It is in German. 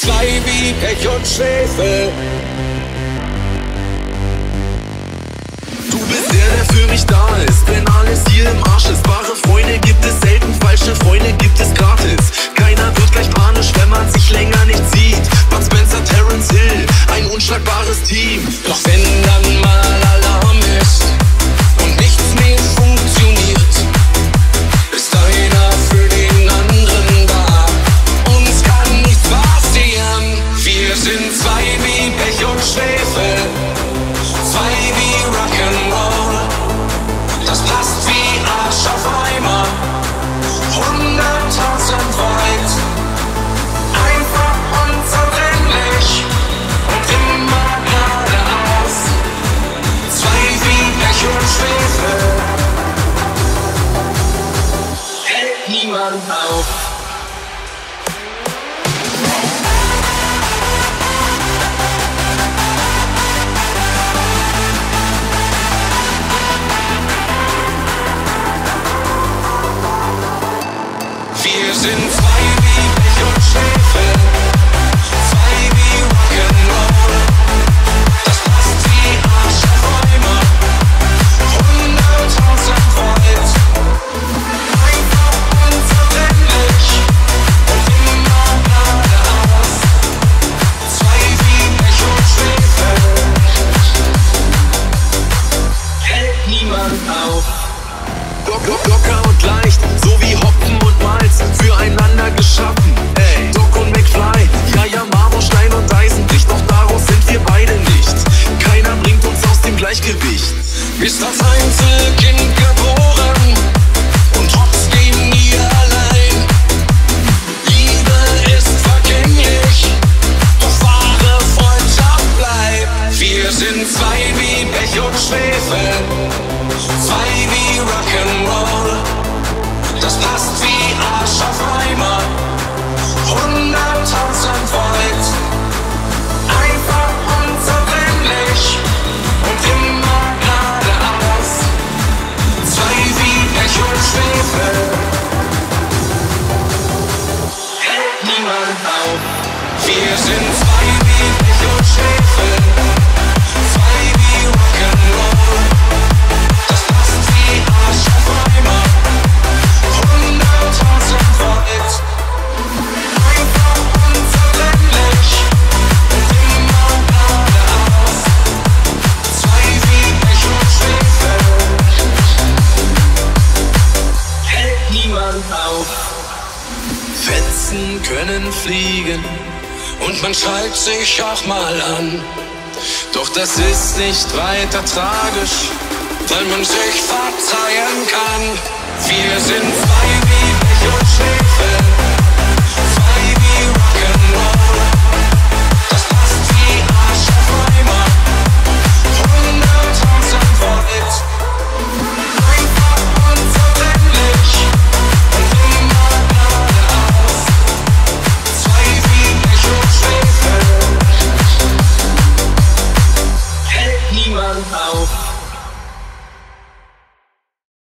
zwei wie Pech und Schwefel. Du bist der für mich da ist, wenn alles hier im Arsch ist. Wahre Freunde gibt es selten, falsche Freunde gibt es gratis. Keiner wird gleich panisch, wenn man sich länger nicht sieht. Bud Spencer, Terence Hill, ein unschlagbares Team. Doch wenn dann mal Alarm ist und nichts mehr funktioniert, ist einer für den anderen da. Uns kann nichts passieren. Wir sind zwei wie Pech und Schwefel, zwei wie Rock'n'Roll. Das passt wie Arsch auf Eimer, 100.000 weit. Einfach unzertrennlich und immer geradeaus. Zwei wie Pech und Schwefel, hält niemand auf. Wir sind zwei wie Pech und Schwefel, zwei wie Rock'n'Roll. Das passt wie Arsch auf Eimer, 100.000 weit. Einfach unzertrennlich und immer geradeaus. Zwei wie Pech und Schwefel, hält niemand auf. Locker und leicht, so wie Hopfen und Malz, füreinander geschaffen. Ey, Doc und McFly, ja, Marmor, Stein und Eisenbricht, doch daraus sind wir beide nicht. Keiner bringt uns aus dem Gleichgewicht. Ist das Einzelkind geboren und trotzdem nie allein. Liebe ist vergänglich, doch wahre Freundschaft bleibt. Wir sind zwei wie Pech und Schwefel, zwei wie Rock'n'Roll. Das passt wie Arsch auf Eimer, 100.000 weit. Einfach unzertrennlich und immer geradeaus. Zwei wie Pech und Schwefel, hält niemand auf. Wir sind zwei wie Pech und Schwefel, zwei wie Rock'n'Roll. Das passt wie Arsch auf Eimer, 100.000 weit. Einfach unzertrennlich und immer geradeaus. Zwei wie Pech und Schwefel, hält niemand auf. Fetzen können fliegen Und man schreit sich auch mal an, doch das ist nicht weiter tragisch. weil man sich verzeihen kann. Wir sind